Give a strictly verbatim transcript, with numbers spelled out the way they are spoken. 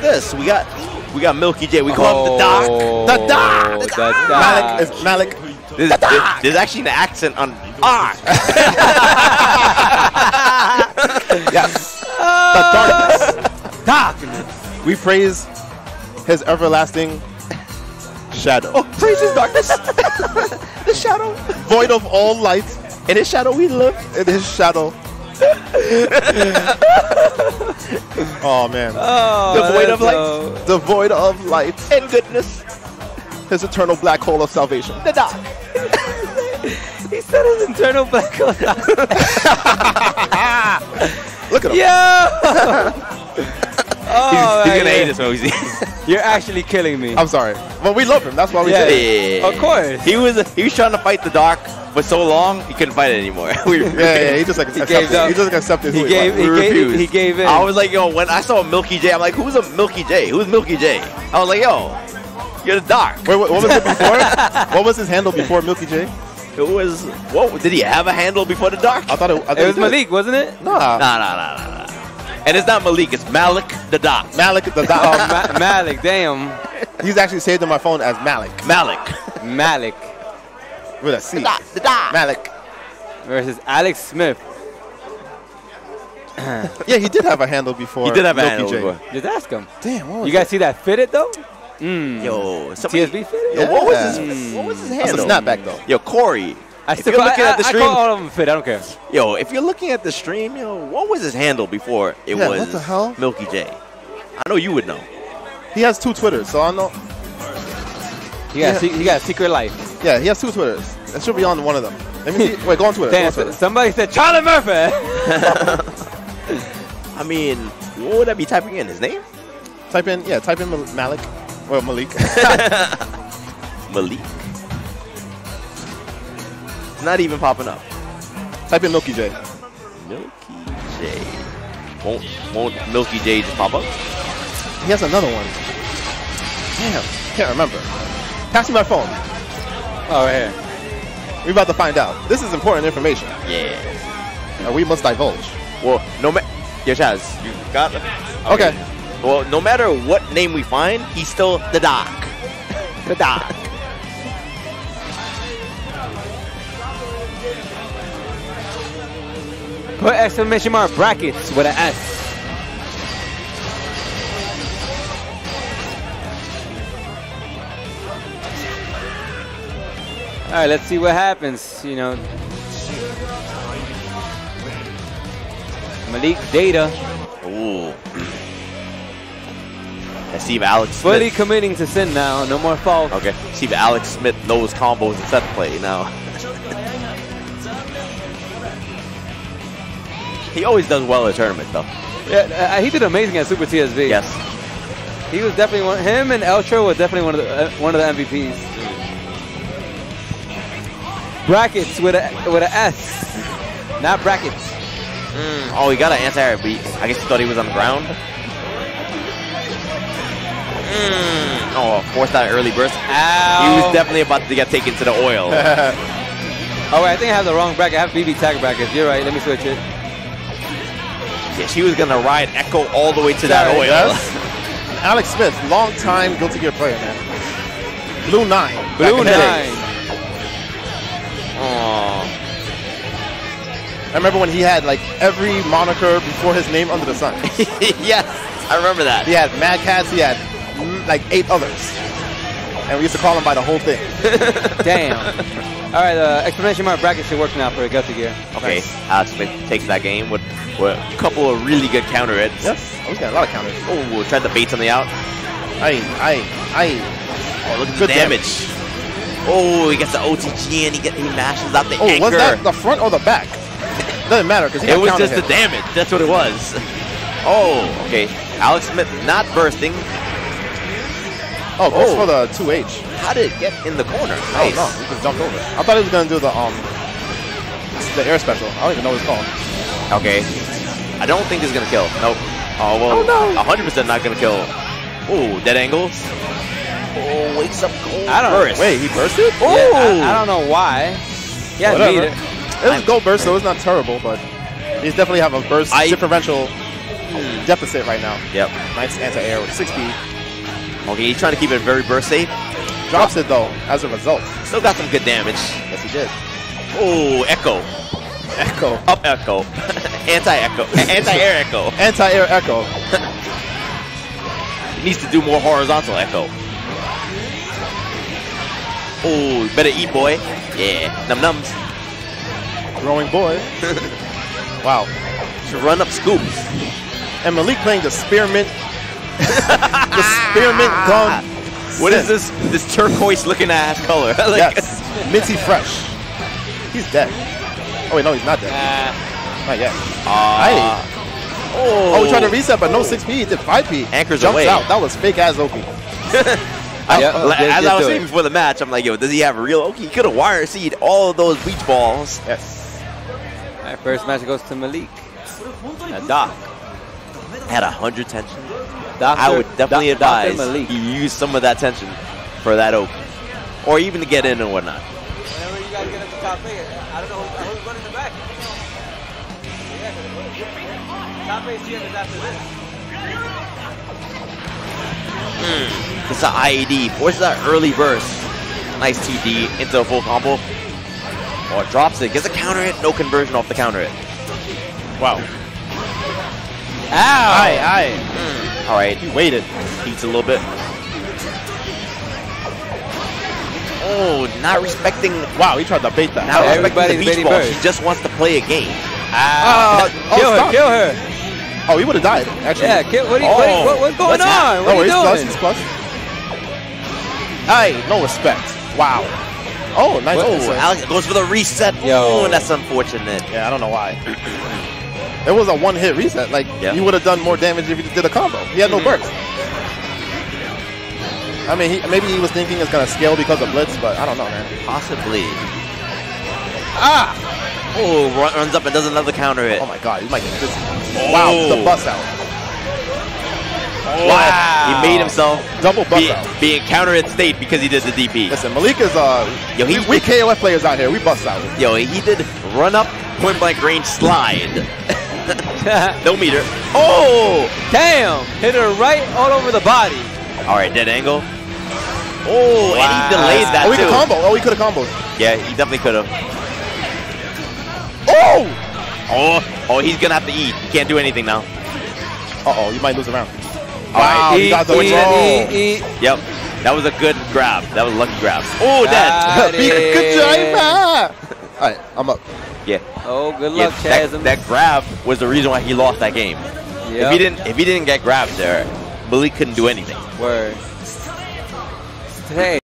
this. We got we got MilkyJ. We call oh, him the Doc. The Doc. The Doc. Malik is Malik. There's, there's, there's actually an accent on R. Yes. The darkness. Darkness. We praise his everlasting shadow. Oh, praise his darkness. The shadow. Void of all light. In his shadow we live. In his shadow. Oh man. Oh, the void of light. So... The void of light and goodness. His eternal black hole of salvation. The Doc. He said his internal black hole. Look at him. Yeah. Oh, he's he's man, gonna yeah. hate this movie. You're actually killing me. I'm sorry, but we love him. That's why we yeah, did it. Yeah. Of course. He was he was trying to fight the Doc for so long he couldn't fight it anymore. we, Yeah, yeah, he just like He accepted. gave up. He just like accepted. He who gave, was. he, We gave, refused. he gave in. I was like, yo, when I saw MilkyJ, I'm like, who's a MilkyJ? Who's MilkyJ? I was like, yo, you're the Doc. Wait, what, what was it before? What was his handle before MilkyJ? It was what? Did he have a handle before the Doc? I thought it. I thought it was he did. Malik, wasn't it? Nah. Nah, nah, nah, nah, nah. And it's not Malik, it's Malik the Doc. Malik the Oh, Doc. Ma Malik, damn. He's actually saved in my phone as Malik Malik. Malik with a C. The Doc. The Doc. Malik. versus Alex Smith. Yeah, he did have a handle before. He did have a MilkyJ. handle before. Just ask him. Damn. What was You guys see that fitted though? Mm. Yo, T somebody, S B fitted? yo, what was his Mm. what was his That's a handle? snapback though. Yo, Corey. I If still you're call, looking I, at the I stream, call all of them fit. I don't care. yo, if you're looking at the stream, yo, what was his handle before it Yeah, was what the hell? MilkyJ? I know you would know. He has two Twitters, so I know. He got, Yeah. he got a secret life. Yeah, he has two Twitters. It should be on one of them. Let me see. Wait, go on Twitter. Go Damn, on Twitter. somebody said Charlie Murphy. I mean, what would I be typing in? His name? Type in, yeah, type in Mal- Malik. Well, Malik. Malik. It's not even popping up. Type in MilkyJ. MilkyJ. Won't won't MilkyJ just pop up? He has another one. Damn, can't remember. Pass me my phone. Oh, right here. We're about to find out. This is important information. Yeah. And we must divulge. Well, no matter. Yeah, Chaz, you got it. Okay. Well, no matter what name we find, he's still the Doc. The Doc. Put exclamation mark brackets with an S. All right, let's see what happens. You know, Malik Data Ooh. Let's see if Alex fully Smith. committing to sin now. No more fault. Okay. See if Alex Smith knows combos and set play now. He always does well at tournament though. Yeah, uh, he did amazing at Super T S V. Yes. He was definitely one. Him and Eltro were definitely one of the uh, one of the M V Ps. Brackets with a with a S, not brackets. Mm. Oh, he got an anti-air, but he, I guess he thought he was on the ground. Mm. Oh, forced that early burst. Ow. He was definitely about to get taken to the oil. Oh wait, I think I have the wrong bracket. I have B B tag brackets. You're right. Let me switch it. Yeah, she was gonna ride Echo all the way to that Sorry, oil. yes. Alex Smith, long time Guilty Gear player, man. Blue Nine. Blue back in the day. Nine. Aww. I remember when he had like every moniker before his name under the sun. Yes, I remember that. He had Mad Cats, he had mm, like eight others. And we used to call him by the whole thing. Damn. All right, uh, exclamation mark bracket should work now for a Guilty Gear. Okay, Nice. Alex Smith takes that game with, with a couple of really good counter hits. Yes, oh, he's got a lot of counters. Oh, tried to bait something out. Aye, aye, aye. Oh, look at Good the damage. Oh, he gets the O T G and he get he mashes out the Oh, anchor. was that the front or the back? Doesn't matter because It was just the damage. That's what it was. Oh, okay. Alex Smith not bursting. Oh, goes Oh. for the two H. How did it get in the corner? Oh Nice. no, he just jumped over. I thought he was gonna do the um the air special. I don't even know what it's called. Okay. I don't think this is gonna kill. Nope. Oh well. Oh, no. one hundred percent not gonna kill. Oh, dead angles. Oh, wakes up cold. I don't- burst. Wait, he bursted? Oh. Yeah, I, I don't know why. Yeah, Whatever. beat it. It was a gold burst, so it's not terrible, but he's definitely have a burst I- differential Mm. Deficit right now. Yep. Nice anti-air with six speed. Okay, he's trying to keep it very burst safe. Drops it though, as a result. Still got some good damage. Yes, he did. Oh, Echo. Echo. Up Echo. Anti-Echo. Anti-air Echo. Anti-air Echo. He needs to do more horizontal Echo. Oh, better eat, boy. Yeah. Num nums. Growing boy. Wow. To run up scoops. And Malik playing the spearmint. The spearmint gun. What is this? This turquoise looking ass color? Like, yes. Minty fresh. He's dead. Oh wait, no, he's not dead. Uh, Not yet. Uh, Aye. oh. Oh, we tried to reset, but no six P. He did five P. Anchors Jumps away. out. That was fake ass Oki. I, Yeah, uh, just- as just I was do saying it. before the match, I'm like, yo, does he have a real Oki? He could have wire seed all of those beach balls. Yes. all right, first match goes to Malik. Now, Doc. Had a hundred tension. Doctor I would definitely Doc- Doctor advise Malik. he use some of that tension for that Oki, or even to get in and whatnot. Whenever you guys get up the top eight, I don't know who's running the back. Top eight is after this. Mm. It's an I E D. Forces that early burst. Nice T D into a full combo. Or oh, drops it. Gets a counter hit. No conversion off the counter hit. Wow. Ow! Aye, aye. Mm. All right. He waited. Eats a little bit. Oh, not respecting. Wow, he tried to bait that. Not respecting the Everybody's beach baiting ball. birds. She just wants to play a game. Ah, oh, kill her! stop. Kill her! Oh, he would have died, actually. Yeah, kill. What are you, Oh. what, are you- what, what's going What's on? happening? What No, are you he's plus, doing? he's plus. Aye, no respect. Wow. Oh, nice. Oh, reset. Alex goes for the reset. Yo. Oh, that's unfortunate. Yeah, I don't know why. It was a one-hit reset. Like, Yeah. he would have done more damage if he just did a combo. He had no Mhm. burst. I mean, he, maybe he was thinking it's going to scale because of Blitz, but I don't know, man. Possibly. Ah! Oh, run, runs up and does another counter hit. Oh, my God. He might get this. Oh. Wow, the bust out. Wow. He made himself Double bust be, out. be in counter hit state because he did the D P. Listen, Malik is, uh, Yo, he- we, we K O F players out here. We bust out. Yo, he did run up, point blank range slide. No meter. Oh! Damn! Hit her right all over the body. All right, dead angle. Oh, Wow. and he delayed that Oh, he too. could combo. Oh, he could have comboed. Yeah, he definitely could have. Oh! Oh, oh, he's gonna have to eat. He can't do anything now. Uh-oh, you might lose a round. All Wow, right. he got the Eat, roll. eat, eat. Yep, that was a good grab. That was a lucky grab. Oh, Got dead. it. Good job, man. All right, I'm up. Yeah. Oh, good Yeah, luck, that, Chasm. that grab was the reason why he lost that game. Yep. If he didn't, if he didn't get grabbed there, Malik couldn't do anything. Word. Hey.